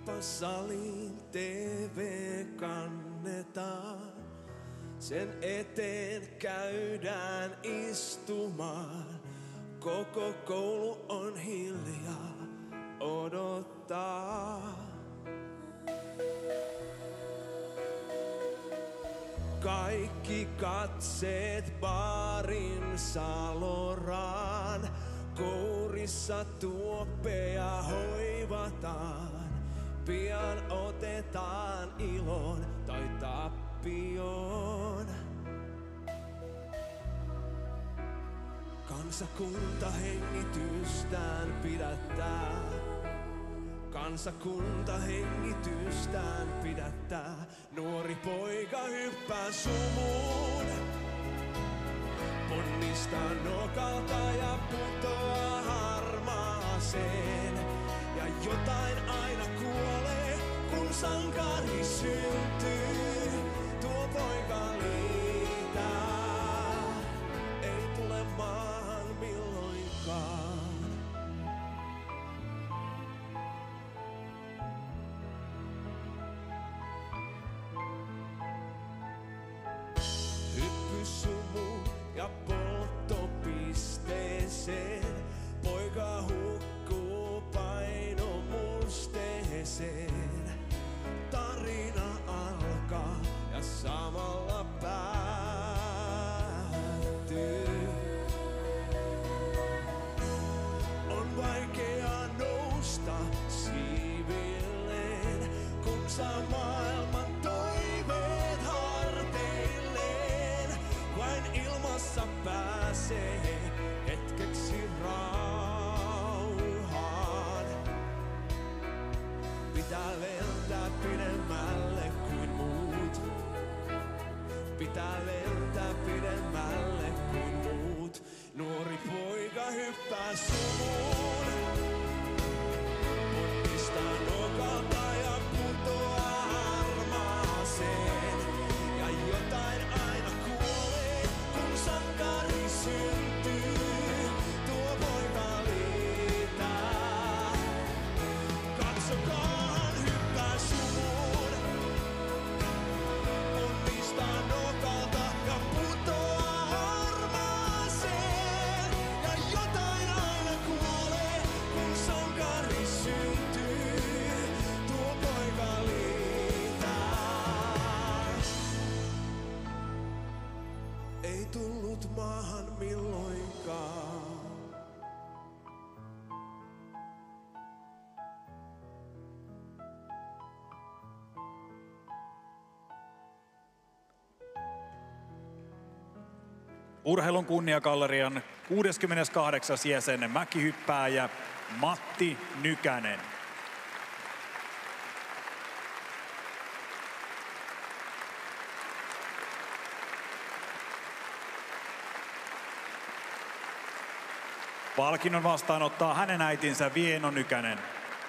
Salin TV kannetaan, sen eteen käydään istumaan. Koko koulu on hiljaa, odottaa. Kaikki katseet baarin saloraan, kourissa tuoppeja hoivataan. Pian otetaan ilon tai tappioon. Kansakunta hengitystään pidättää. Kansakunta hengitystään pidättää. Nuori poika hyppää sumuun. Ponnistaa nokalta ja putoaa harmaaseen. Ja jotain aina kuolee, kun sankari syntyy. Tuo poika liitää, ei tule maahan milloinkaan. Hyppysumu ja polttopisteeseen. Poika hukkuu painomusteeseen. Tarina alkaa ja samalla päättyy. On vaikea nousta siivilleen, kun saa maailman toiveet harteilleen. Vain ilmassa pääsee hetkeksi rauhaan. Pitää lentää pidemmälle kuin muut. Pitää lentää pidemmälle kuin muut. Nuori poika hyppää sumuun. Ponnistaa nokalta ja putoaa harmaaseen. Ja jotain aina kuolee, kun sankari syntyy. Tuo poika liitää. Katsokaa, hän hyppää sumuun. Ponnistaa nokalta ja putoaa harmaaseen. Ja jotain aina kuolee, kun sankari syntyy. Tuo poika liitää. Ei tullut maahan milloinkaan. Urheilun kunniagallerian 68. jäsen mäkihyppääjä Matti Nykänen. Palkinnon vastaanottaa hänen äitinsä Vieno Nykänen.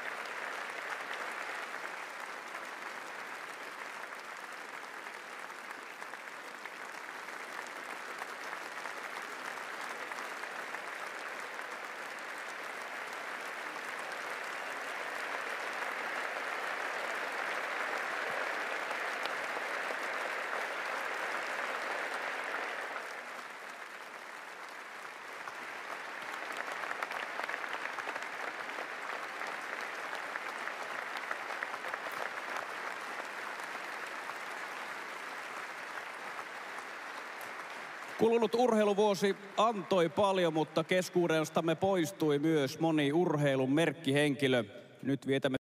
Kulunut urheiluvuosi antoi paljon, mutta keskuudestamme poistui myös moni urheilun merkkihenkilö. Nyt vietämme